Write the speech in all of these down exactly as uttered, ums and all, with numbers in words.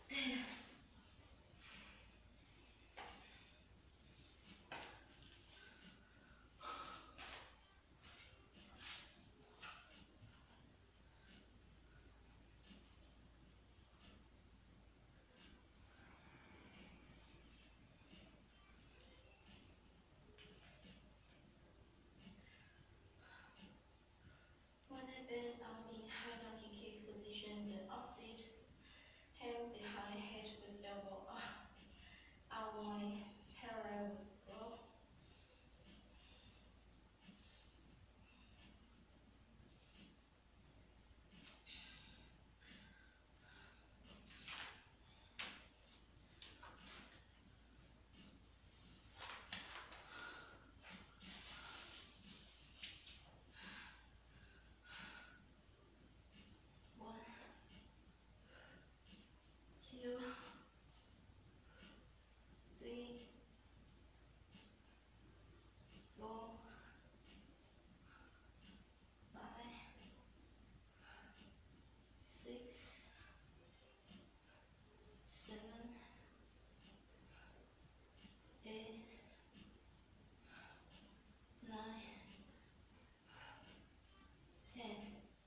When I bend down in high donkey kick position, the opposite hand behind head with elbow up, outline parallel with floor. Two, three, four, five, six, seven, eight, nine, ten.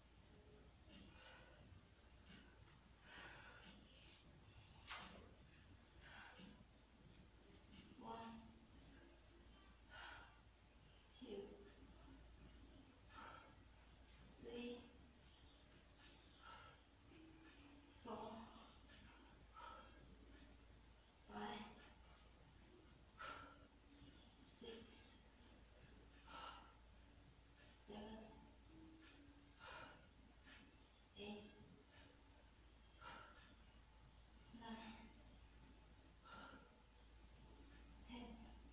One, two, three, four, five, six, seven, eight, nine, ten.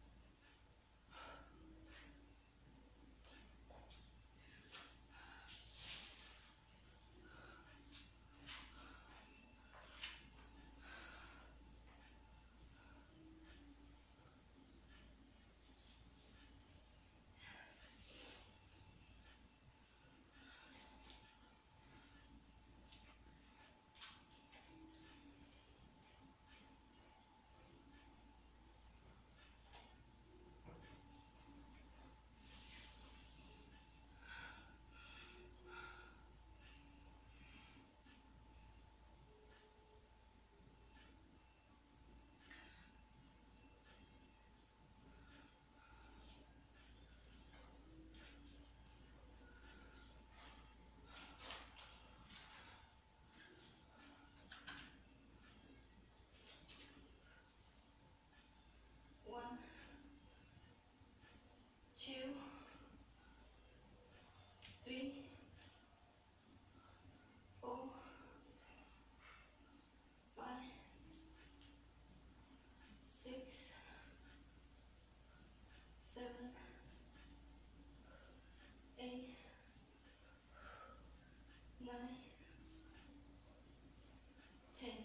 One, two, three, four, five, six, seven, eight, nine, ten.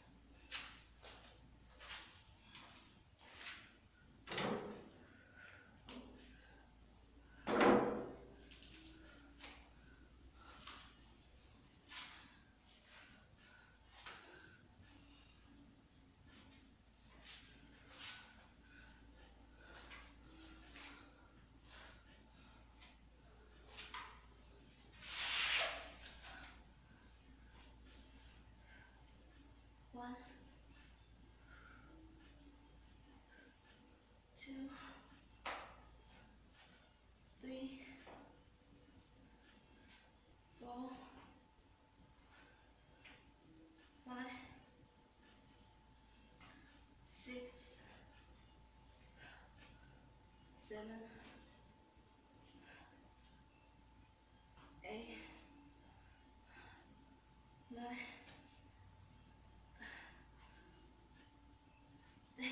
One, two, three, four, five, six, seven, eight, nine, ten.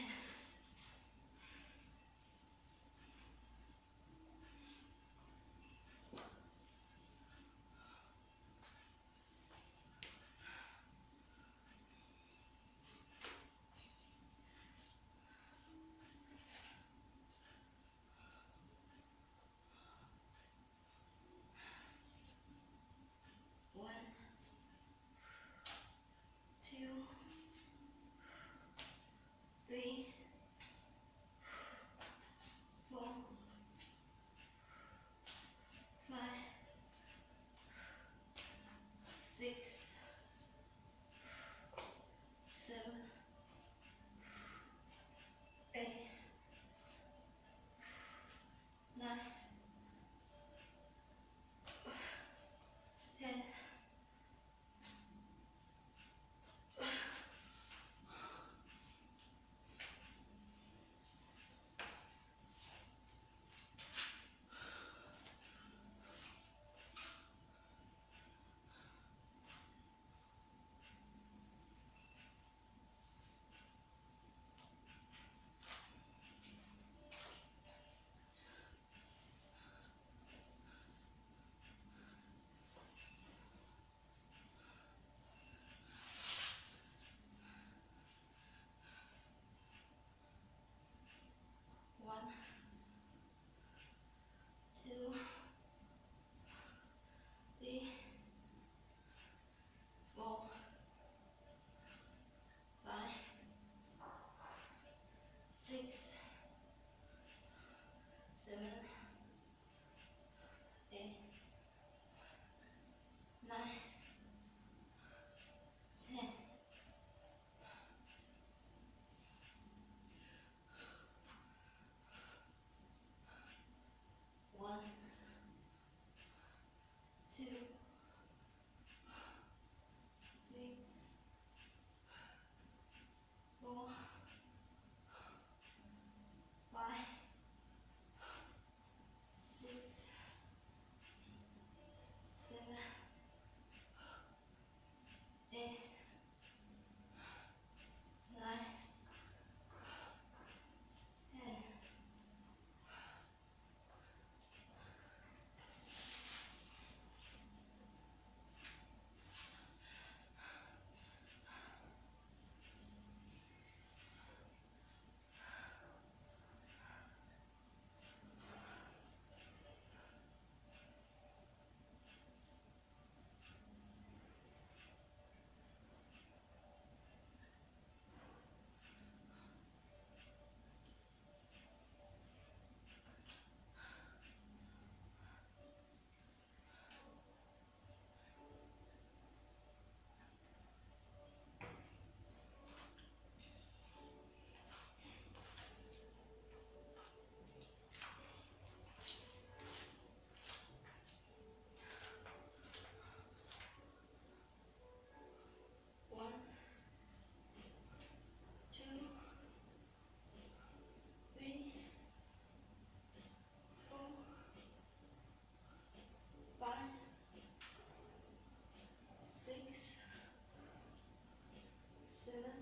seven,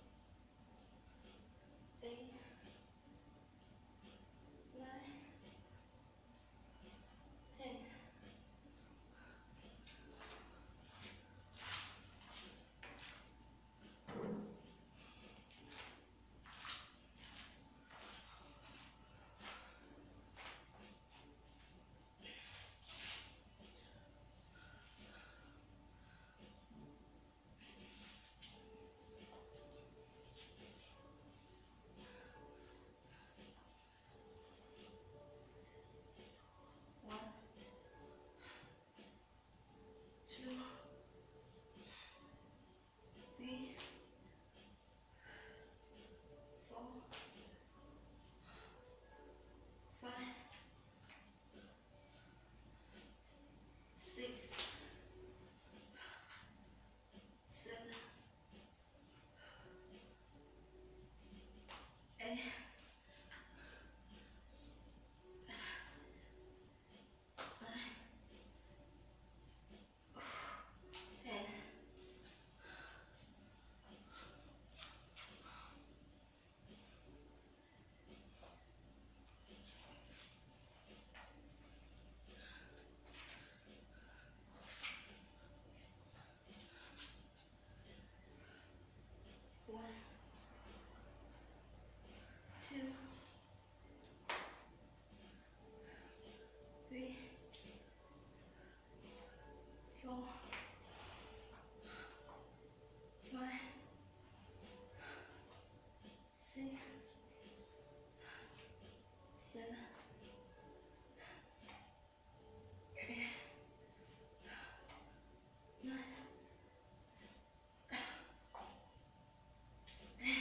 eight, nine, ten. One, two, three, four, five, six, seven, eight, nine, ten. One, two, three, four, five, six, seven, eight, nine, ten.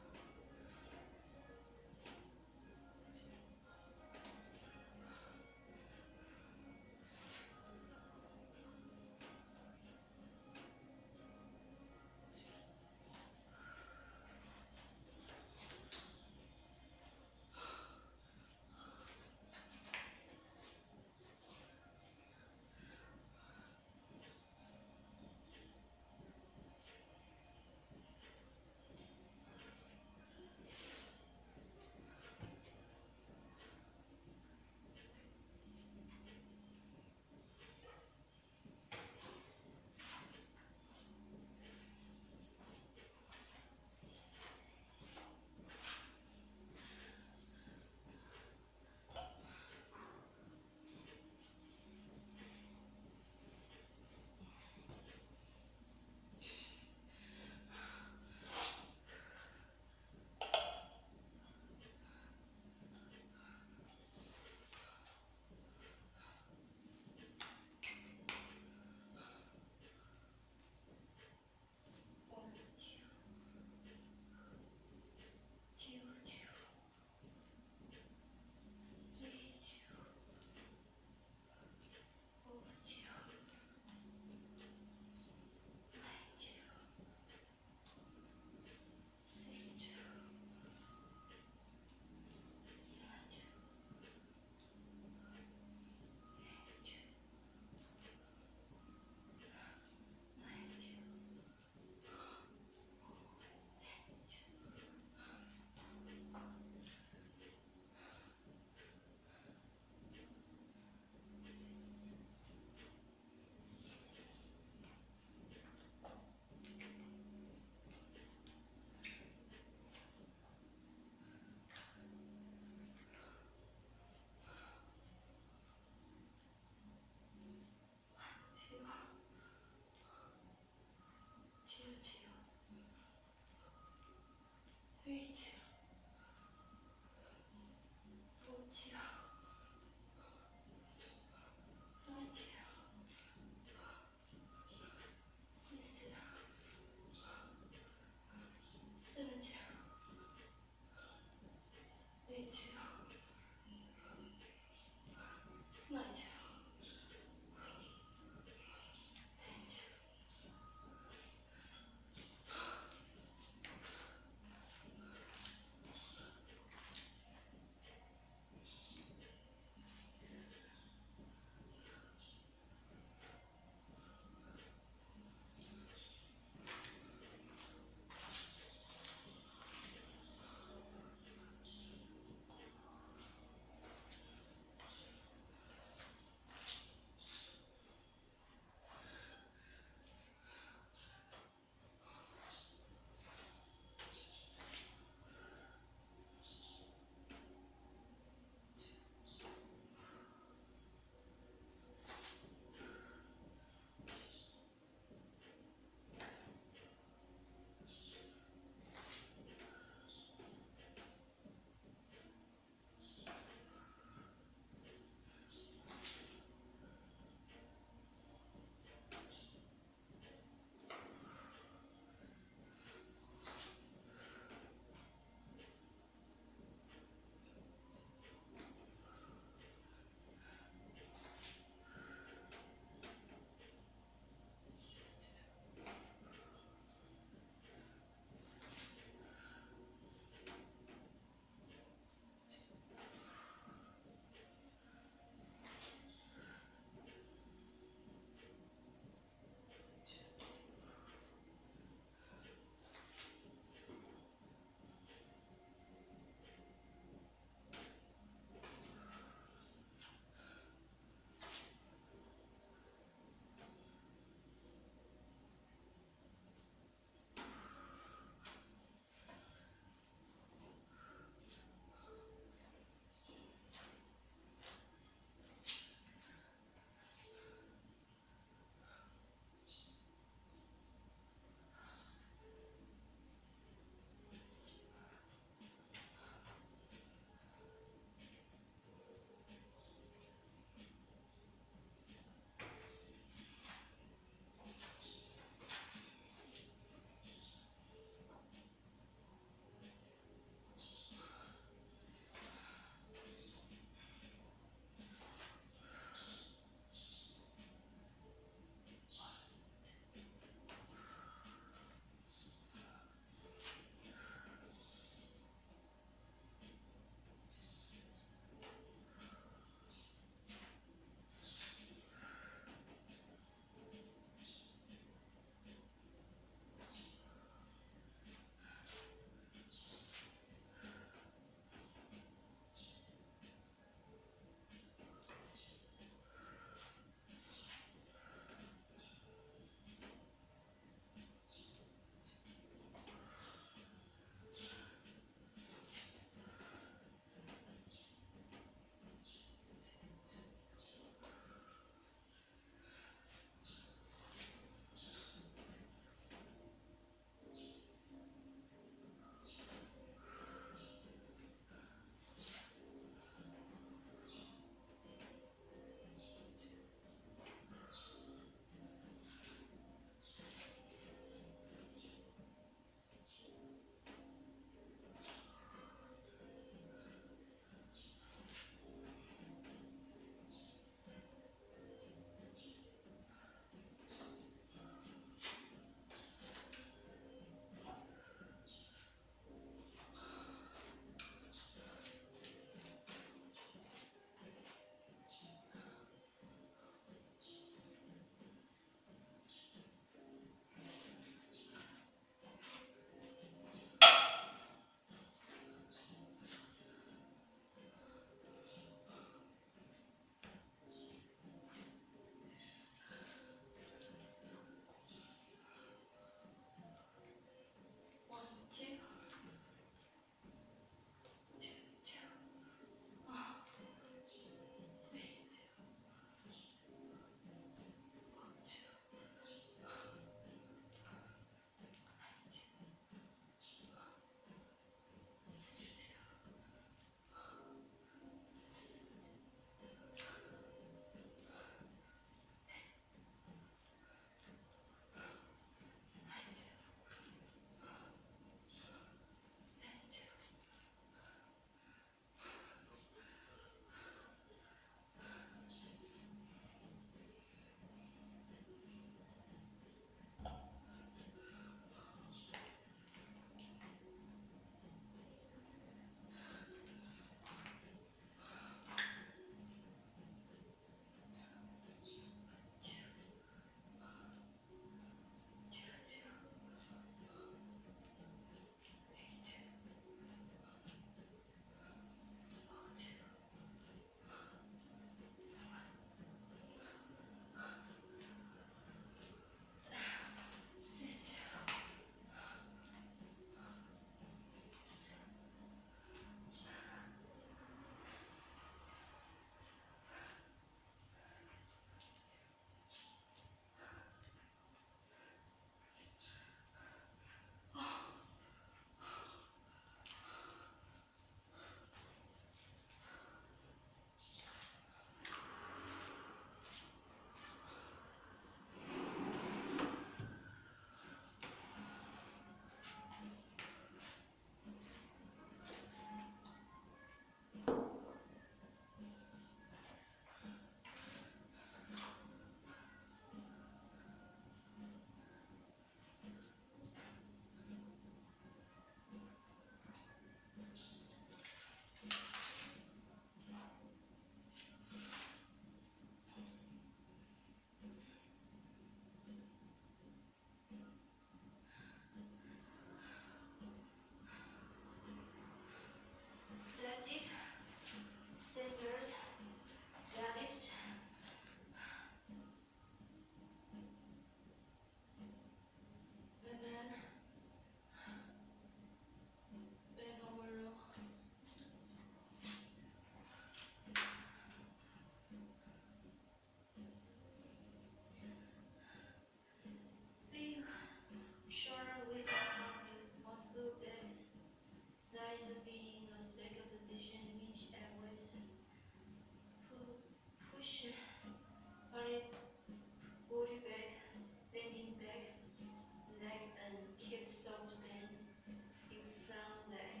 push body, body back, bending back, leg and keep soft bend in front leg.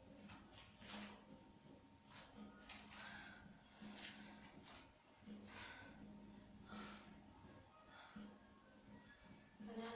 And then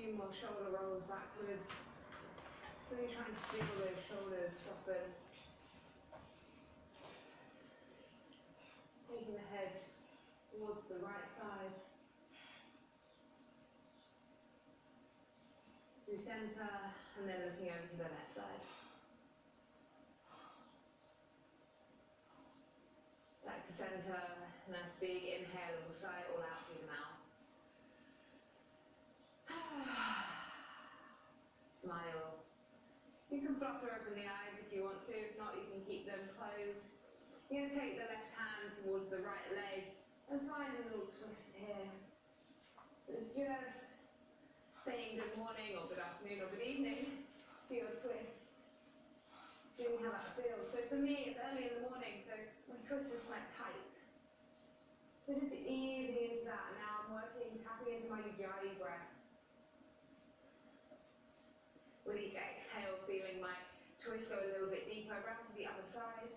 few more shoulder rolls backwards. Really trying to feel those shoulders soften. Taking the head towards the right side. Through center, and then looking over to the left side. Back to center, nice big inhale, we'll sigh it all out through the mouth. Smile. You can flutter open the eyes if you want to, if not you can keep them closed. You're going to take the left hand towards the right leg and find a little twist here. So just saying good morning or good afternoon or good evening to your twist. Seeing how that feels. So for me it's early in the morning, so my twist is quite tight. So just easing into that. Now I'm working, tapping into my ujjayi breath. With each exhale, feeling my twist go a little bit deeper, around to the other side.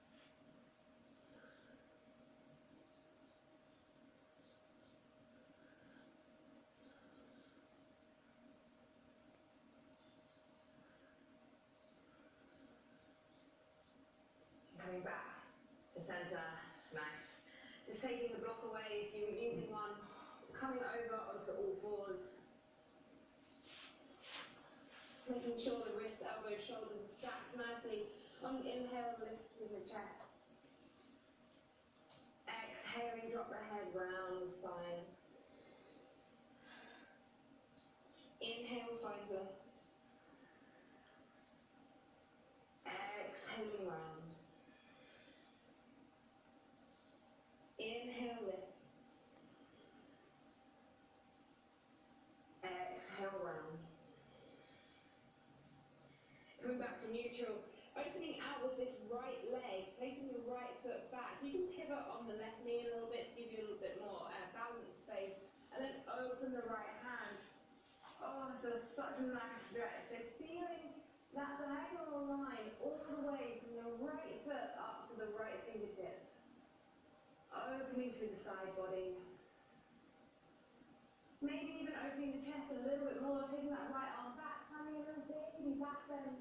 Coming back to center, nice. Just taking the block away if you were using one, coming over onto all fours. Making sure the wrists, elbows, shoulders are stacked nicely. On the inhale, lifting the chest. Exhaling, drop the head round the spine. Inhale, find lift. Exhaling round. Inhale, lift. Exhale, round. Coming back to neutral, opening out with this right leg, placing the right foot back. You can pivot on the left knee a little bit to give you a little bit more uh, balance space, and then open the right hand. Oh, so such a nice stretch. So feeling that diagonal line all the way from the right foot up to the right fingertip. Opening through the side body. Maybe even opening the chest a little bit more, taking that right arm back, having a little baby back bend.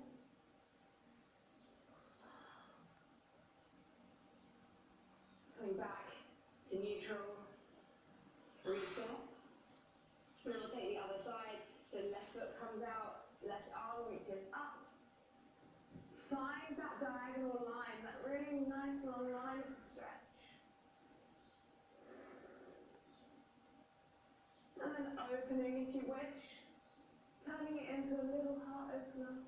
Coming back to neutral, reset. Then we'll take the other side, so left foot comes out, left arm reaches up. Find that diagonal line, that really nice long line of stretch. And then opening if you wish, turning it into a little heart opener.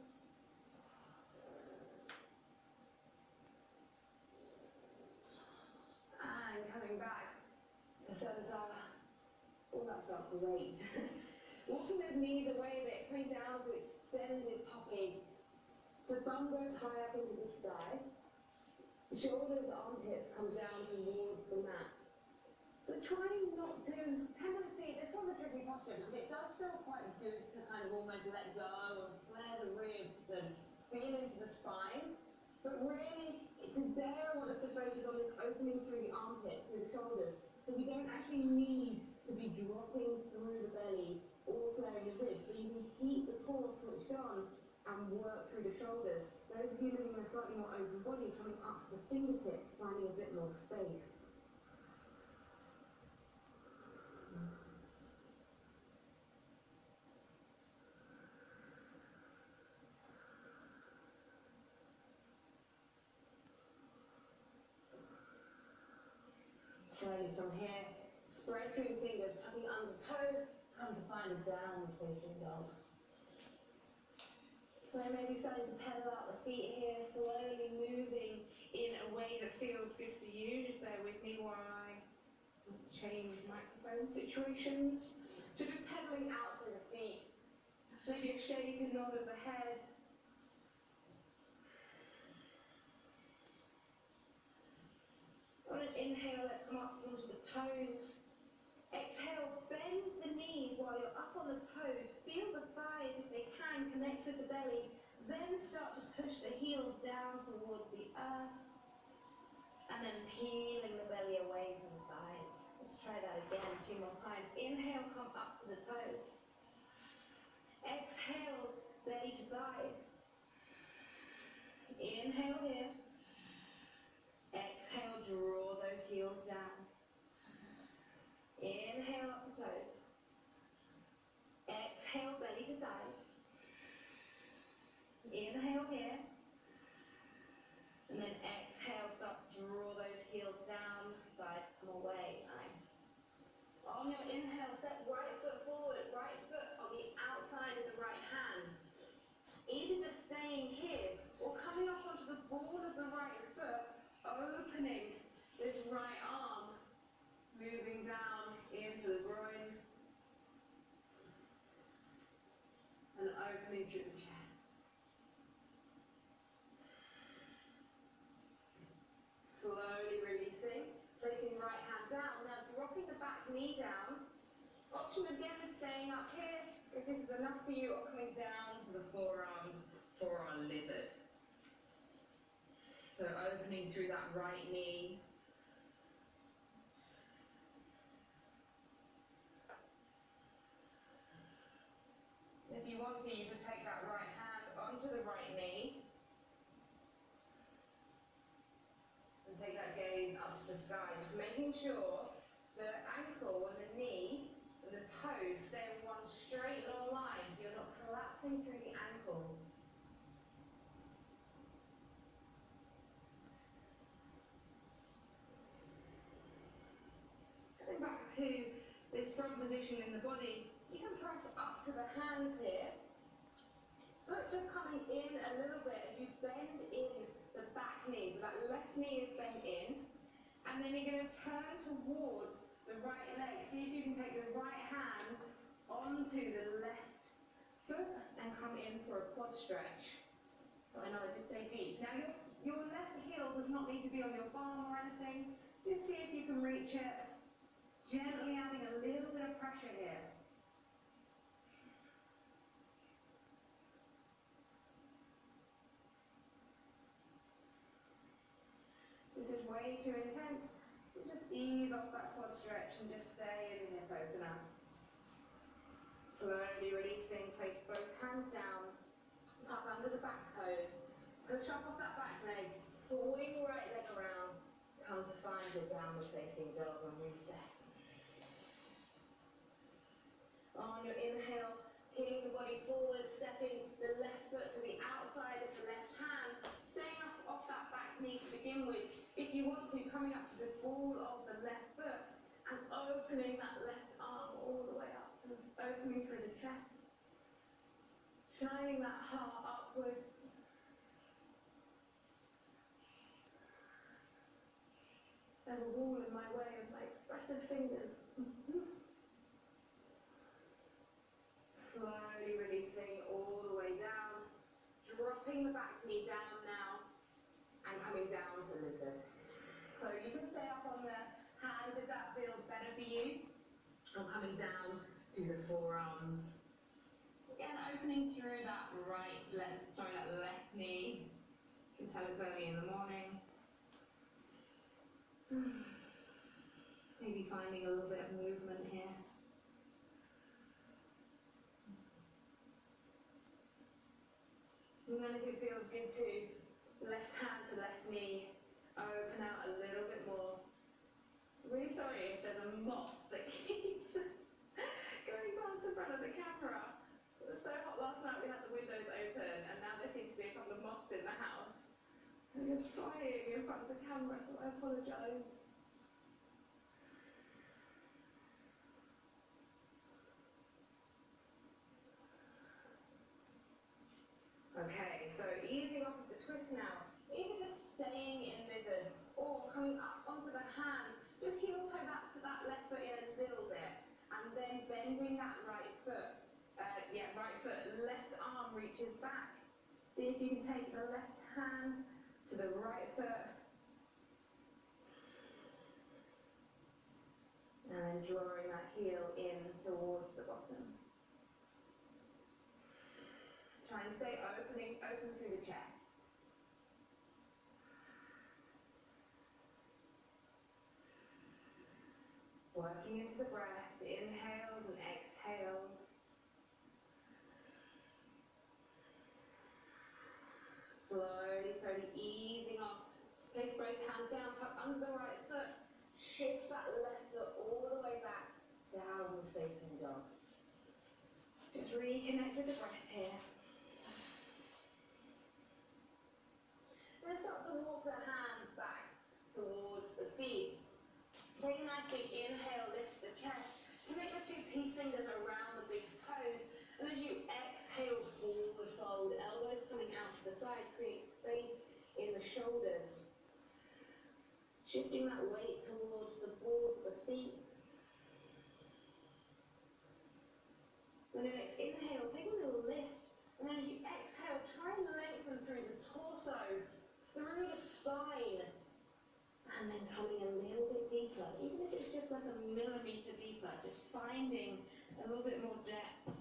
And coming back to center. Oh, that felt great. Walking those knees away a bit, coming down to extended puppy. So thumb goes high up into the sky. Shoulders, armpits come down towards the mat. So trying not to, tendency, this one's a tricky posture because it does feel quite good to kind of almost let go and flare the ribs and feel into the spine. But really, today I want us to focus on this opening through the armpits, through the shoulders. So we don't actually need to be dropping through the belly or flaring the ribs. So you can keep the core switched on and work through the shoulders. Those of you living in a slightly more open body, coming up to the fingertips, finding a bit more space. Slowly from here, spread through the fingers, tucking under toes, come to find a downward facing dog. So maybe starting to pedal out the feet here, slowly moving in a way that feels good for you. Just bear with me while I change microphone situations. So just pedaling out through the feet. Maybe a shake and nod of the head. On an inhale, let's come up onto the toes. Exhale, bend the knees while you're up on the toes. Feel the thighs if they can, connect with the belly. Then start to push the heels down towards the earth. And then peeling the belly away from the sides. Let's try that again two more times. Inhale, come up to the toes. Exhale, belly to thighs. Inhale here. Exhale, draw those heels down. Inhale up to toes. Exhale, belly to thighs. Inhale here. And then exhale, start to draw those heels down, thighs come away. Nice. On your inhale, step right foot forward, right foot on the outside of the right hand. Either just staying here or coming up onto the ball of the right foot, opening this right arm, moving down into the groin, and opening through the chest. Slowly releasing, placing right hand down. Now dropping the back knee down. Option again is staying up here if this is enough for you, or coming down to the forearm, forearm lizard. So opening through that right knee. If you want to, you can take that right hand onto the right knee. And take that gaze up to the sky, just making sure the ankle and the knee and the toes stay in one straight long line, so you're not collapsing through the ankle. Coming back to this front position in the body, you can press up to the hands here. Foot just coming in a little bit as you bend in the back knee, so that left knee is bent in, and then you're going to turn towards the right leg. See if you can take the right hand onto the left foot and come in for a quad stretch. So I know I just stay deep. Now your, your left heel does not need to be on your palm or anything. Just see if you can reach it. Gently adding a little bit of pressure here. This is way too intense. So just ease off that quad stretch and just stay in the hip opener. Slowly releasing, place both hands down, tuck under the back toes, push up off that back leg, swing right leg around, come to find the downward facing dog and reset. On your inhale, hitting the body forward, stepping the left foot to the outside of the left hand, staying up off that back knee to begin with. If you want to, coming up to the ball of the left foot and opening that left arm all the way up, and opening through the chest, shining that heart upwards. There's a wall in my way of my expressive fingers. Slowly releasing all the way down, dropping the back knee down now, and coming down to lizard. So you can stay up on the hands if that feels better for you, or coming down to the forearms. Again, opening through that right, left, sorry, that left knee. You can tell it's early in the morning. Maybe finding a little bit of movement here. And then if it feels good to, left hand to left knee, open out a little bit more. Really sorry if there's a moth that keeps going past the front of the camera. It was so hot last night we had the windows open, and now there seems to be a couple of moths in the house. And you're flying in front of the camera, so I apologise. Okay, so easing off of the twist now. Either just staying in lizard or coming up onto the hand. Just heel toe back to that left foot in a little bit, and then bending that right foot. Uh, yeah, right foot, left arm reaches back. See if you can take the left hand to the right foot. And drawing that heel in towards the bottom. Try and stay opening, open through the chest. Working into the breath, inhales and exhales. under the right foot. Shift that left foot all the way back, downward facing dog. Just reconnect with the breath here. Then start to walk the hands back towards the feet. Take a nice big inhale, lift the chest. You make the two peace fingers around the big toes. And as you exhale, forward fold, elbows coming out to the side, create space in the shoulders. Shifting that weight towards the balls of the feet. Then the next inhale, take a little lift. And then as you exhale, try and lengthen through the torso, through the spine. And then coming a little bit deeper, even if it's just like a millimeter deeper, just finding a little bit more depth.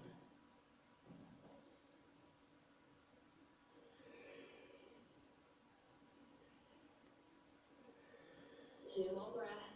Two more breaths.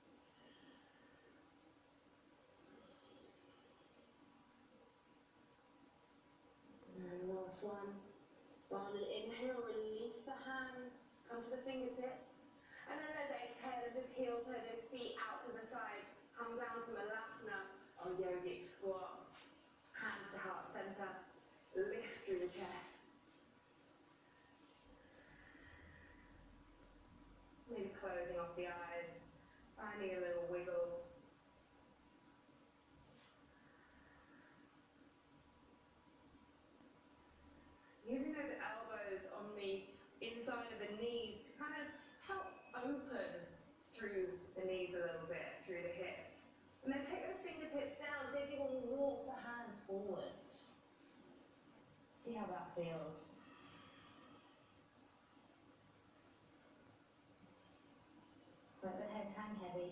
And last one. On an inhale, release the hands, come to the fingertips. And then as exhale, just heel toe those feet out to the side. Come down to Malasana or yogic squat. Hands to heart center. Lift through the chest. Maybe closing off the eyes. Finding a little wiggle. Using those elbows on the inside of the knees to kind of help open through the knees a little bit, through the hips. And then take the fingertips down, see if you can walk the hands forward. See how that feels. Let the head hang heavy.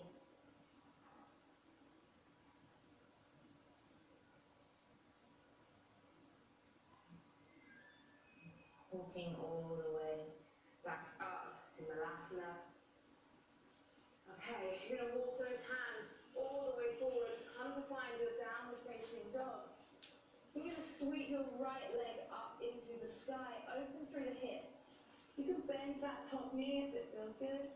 Walking all the way back up to Malasana. Okay, you're going to walk those hands all the way forward. Come to find your downward facing dog. You're going to sweep your right leg up into the sky, open through the hips. You can bend that top knee if it feels good.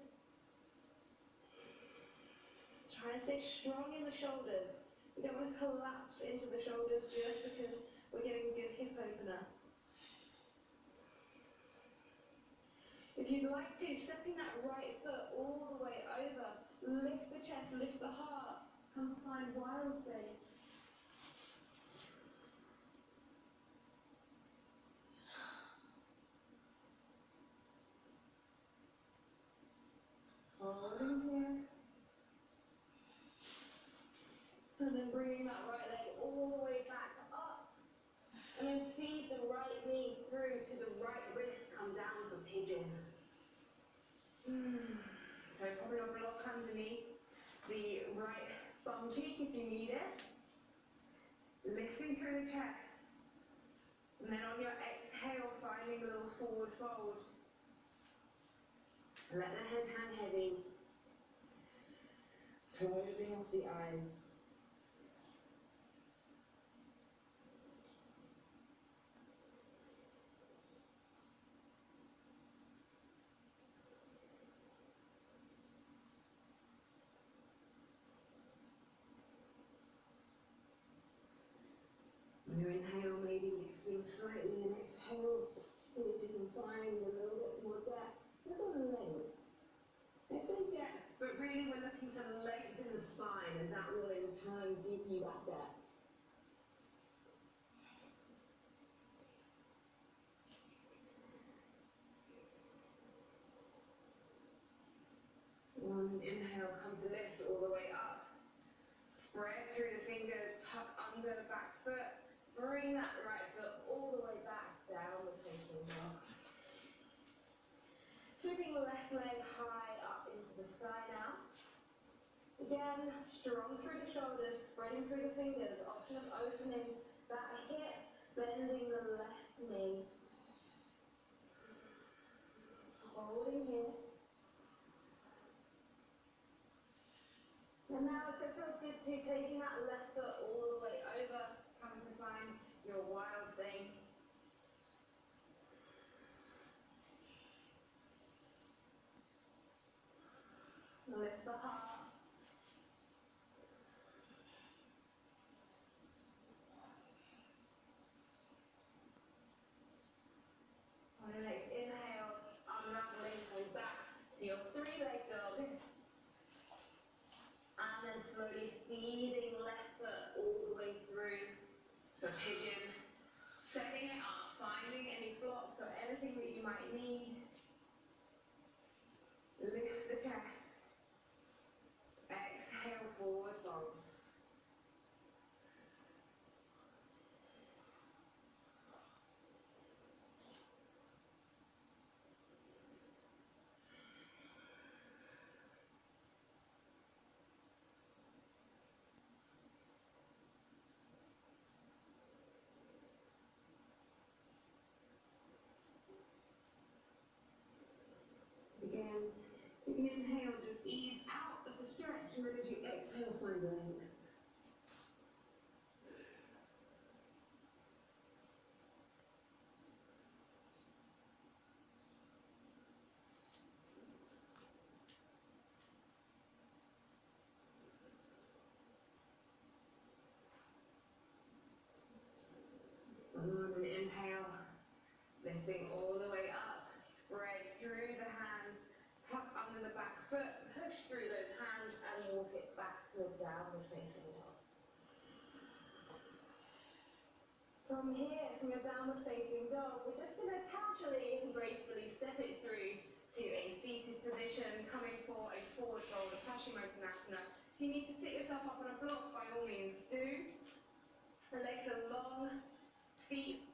Try and stay strong in the shoulders. You don't want to collapse into the shoulders just because we're getting a good hip opener. If you'd like to, stepping that right foot all the way over, lift the chest, lift the heart, come find wild space. Holding here. And then bringing that right leg all the way back up. And then feed the right knee through to the right wrist, come down for pigeon. Mm. So probably a block underneath the right bum cheek if you need it. Lifting through the chest. And then on your exhale, finding a little forward fold. Let the head hang heavy. Closing off the eyes. When you inhale, maybe lifting slightly, and exhale, see if you can find a little bit more depth. Look at the length. It's in depth, but really we're looking to lengthen the spine, and that will in turn give you that depth. One inhale, come to lift all the way up. Spread through the fingers, tuck under the back foot. Bring that right foot all the way back, downward facing dog. Sweeping the left leg high up into the sky now. Again, strong through the shoulders, spreading through the fingers. Option of opening that hip, bending the left knee. Holding here. And now if it feels good to taking that left foot all the way over, coming to find your wild thing. contraction, and as you exhale, find length. On an inhale, lifting all the way up, spread through the hands, tuck under the back foot, push through those hands and walk it back to a downward facing dog. From here, from a downward facing dog, we're just going to casually and gracefully step it through to a seated position, coming for a forward roll, a Paschimottanasana. If you need to sit yourself up on a block, by all means do. The legs are long, feet